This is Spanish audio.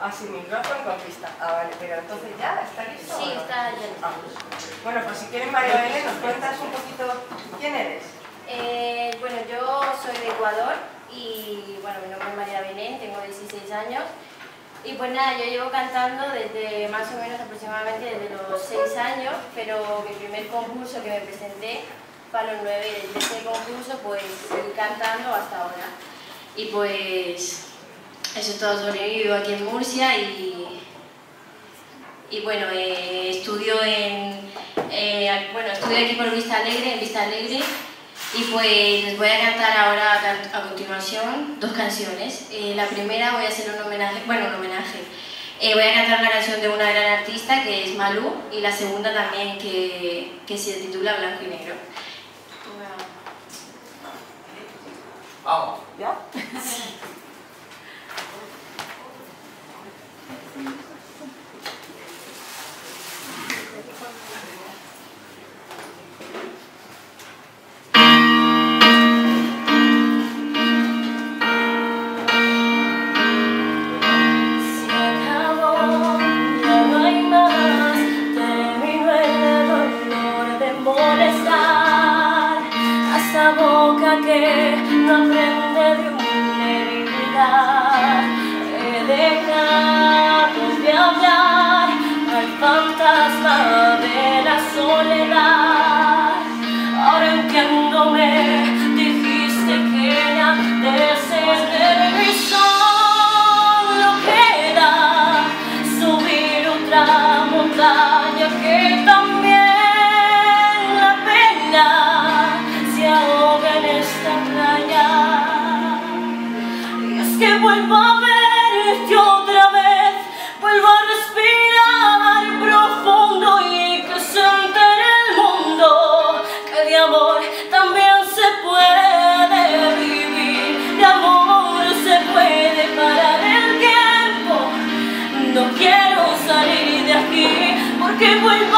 Así micrófono con pista. Ah, vale, pero entonces ya está listo. Sí, está ya. Bueno, pues si quieres, María Belén, ¿nos cuentas un poquito quién eres? Bueno, yo soy de Ecuador y bueno, mi nombre es María Belén, tengo 16 años. Y pues nada, yo llevo cantando desde más o menos aproximadamente desde los 6 años, pero mi primer concurso que me presenté fue a los 9 y desde ese concurso pues seguí cantando hasta ahora. Y pues eso es todo sobre mí, vivo aquí en Murcia y bueno, estudio aquí por Vista Alegre, en Vista Alegre. Y pues les voy a cantar ahora a continuación dos canciones. La primera voy a hacer un homenaje. Voy a cantar una canción de una gran artista que es Malú y la segunda también que se titula Blanco y Negro. Vamos. ¿Ya? Que no aprende de una debilidad, he dejado de hablar al fantasma de la soledad. Ahora entiendo, me dijiste que ya descender mi solo queda subir otra montaña que también la pena se ahoga en esta playa. Y es que vuelvo a verte otra vez, vuelvo a respirar profundo y que se entere el mundo que de amor también se puede vivir, de amor se puede parar el tiempo. No quiero salir de aquí porque vuelvo